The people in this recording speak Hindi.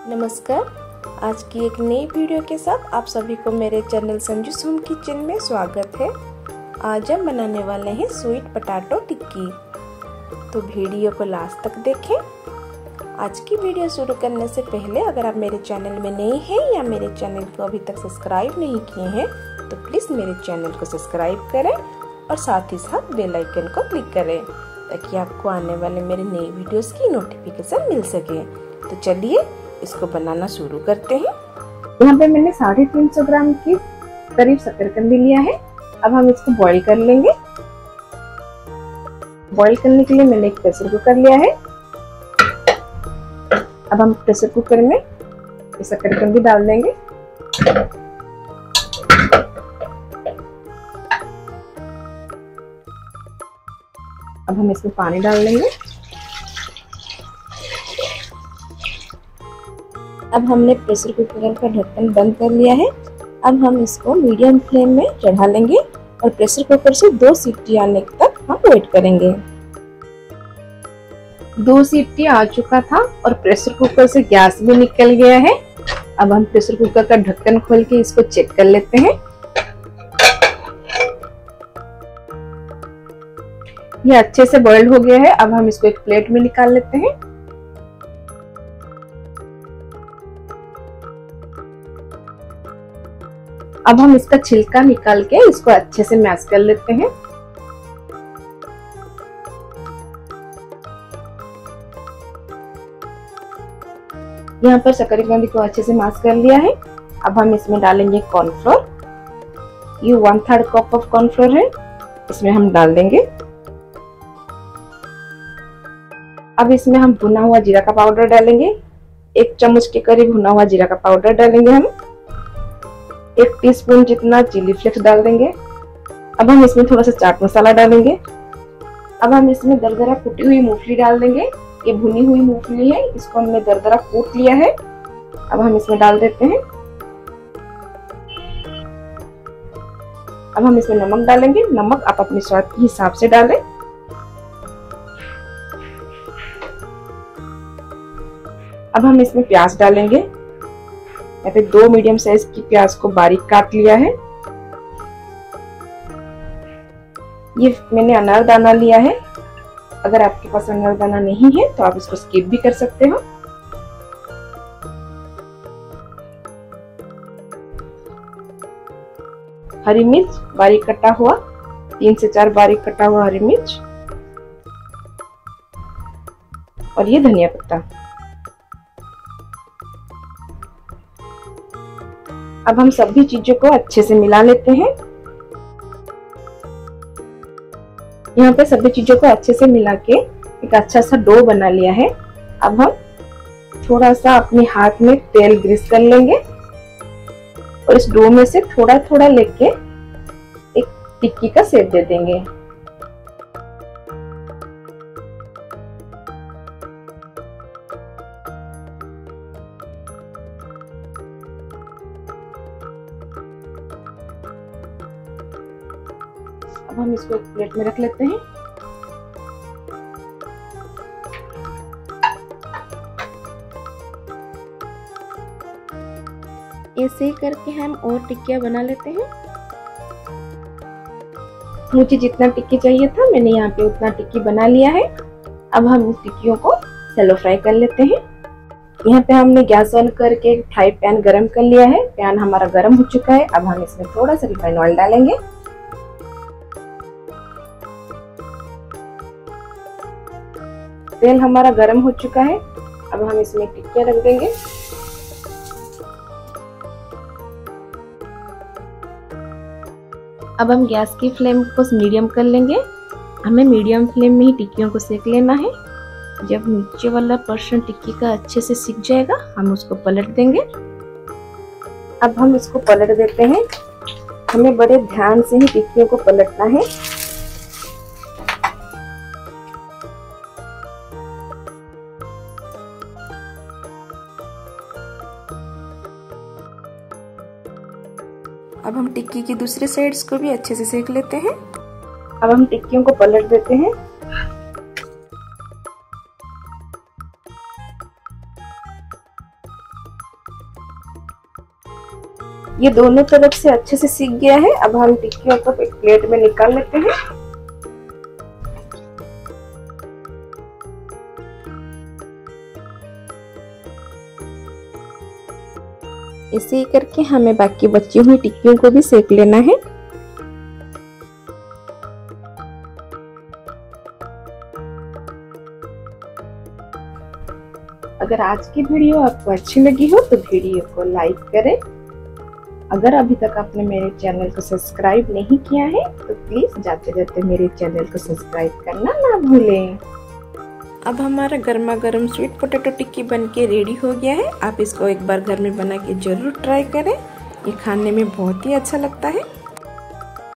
नमस्कार। आज की एक नई वीडियो के साथ आप सभी को मेरे चैनल संजूस होम किचन में स्वागत है। आज हम बनाने वाले हैं स्वीट पोटैटो टिक्की। तो वीडियो को लास्ट तक देखें। आज की वीडियो शुरू करने से पहले अगर आप मेरे चैनल में नए हैं या मेरे चैनल को अभी तक सब्सक्राइब नहीं किए हैं तो प्लीज़ मेरे चैनल को सब्सक्राइब करें और साथ ही साथ बेल आइकन को क्लिक करें ताकि आपको आने वाले मेरे नई वीडियोस की नोटिफिकेशन मिल सके। तो चलिए इसको बनाना शुरू करते हैं। यहाँ पे मैंने 350 ग्राम की करीब शकरकंदी लिया है। अब हम इसको बॉईल कर लेंगे। बॉईल करने के लिए मैंने एक प्रेशर कुकर लिया है। अब हम प्रेशर कुकर में शकरकंदी डाल देंगे। अब हम इसमें पानी डाल देंगे। अब हमने प्रेशर कुकर का ढक्कन बंद कर लिया है। अब हम इसको मीडियम फ्लेम में चढ़ा लेंगे और प्रेशर कुकर से 2 सीटी आने तक हम वेट करेंगे। 2 सीटी आ चुका था और प्रेशर कुकर से गैस भी निकल गया है। अब हम प्रेशर कुकर का ढक्कन खोल के इसको चेक कर लेते हैं। ये अच्छे से बॉइल्ड हो गया है। अब हम इसको एक प्लेट में निकाल लेते हैं। अब हम इसका छिलका निकाल के इसको अच्छे से मैश कर लेते हैं। यहाँ पर शकरकंदी को अच्छे से मैश कर लिया है। अब हम इसमें डालेंगे कॉर्नफ्लोर। ये 1/3 कप ऑफ कॉर्नफ्लोर है, इसमें हम डाल देंगे। अब इसमें हम भुना हुआ जीरा का पाउडर डालेंगे। 1 चम्मच के करीब भुना हुआ जीरा का पाउडर डालेंगे हम। 1 टीस्पून जितना चिली फ्लेक्स डाल देंगे। अब हम इसमें थोड़ा सा चाट मसाला डालेंगे। अब हम इसमें दरदरा कुटी हुई मूंगफली डाल देंगे। ये भुनी हुई मूंगफली है, इसको हमने दरदरा कूट लिया है। अब हम इसमें डाल देते हैं। अब हम इसमें नमक डालेंगे। नमक आप अपने स्वाद के हिसाब से डालें। अब हम इसमें प्याज डालेंगे। यहाँ पे 2 मीडियम साइज की प्याज को बारीक काट लिया है। ये मैंने अनारदाना लिया है। अगर आपके पास अनारदाना नहीं है तो आप इसको स्किप भी कर सकते हो। हरी मिर्च बारीक कटा हुआ, 3 से 4 बारीक कटा हुआ हरी मिर्च, और ये धनिया पत्ता। अब हम सभी चीजों को अच्छे से मिला लेते हैं। यहाँ पे सभी चीजों को अच्छे से मिला के एक अच्छा सा डो बना लिया है। अब हम थोड़ा सा अपने हाथ में तेल ग्रीस कर लेंगे और इस डो में से थोड़ा थोड़ा लेके एक टिक्की का शेप दे देंगे। अब हम इसको एक प्लेट में रख लेते हैं। ऐसे ही करके हम और टिक्कियां बना लेते हैं। मुझे जितना टिक्की चाहिए था मैंने यहाँ पे उतना टिक्की बना लिया है। अब हम इन टिक्कियों को शैलो फ्राई कर लेते हैं। यहाँ पे हमने गैस ऑन करके फ्राई पैन गरम कर लिया है। पैन हमारा गरम हो चुका है। अब हम इसमें थोड़ा सा रिफाइंड ऑयल डालेंगे। तेल हमारा गरम हो चुका है। अब हम इसमें टिक्कियां रख देंगे। अब हम गैस की फ्लेम को मीडियम कर लेंगे। हमें मीडियम फ्लेम में ही टिक्कियों को सेक लेना है। जब नीचे वाला पोर्शन टिक्की का अच्छे से सिक जाएगा हम उसको पलट देंगे। अब हम इसको पलट देते हैं। हमें बड़े ध्यान से ही टिक्कियों को पलटना है। अब हम टिक्की की दूसरे साइड्स को भी अच्छे से सेक लेते हैं। अब हम टिक्कियों को पलट देते हैं। ये दोनों तरफ से अच्छे से सीख गया है। अब हम टिक्कियों को एक प्लेट में निकाल लेते हैं। इसे ही करके हमें बाकी बची हुई टिक्कियों को भी सेक लेना है। अगर आज की वीडियो आपको अच्छी लगी हो तो वीडियो को लाइक करें। अगर अभी तक आपने मेरे चैनल को सब्सक्राइब नहीं किया है तो प्लीज जाते जाते मेरे चैनल को सब्सक्राइब करना ना भूलें। अब हमारा गर्मा गर्म स्वीट पोटैटो टिक्की बनके रेडी हो गया है। आप इसको एक बार घर में बना के जरूर ट्राई करें। ये खाने में बहुत ही अच्छा लगता है।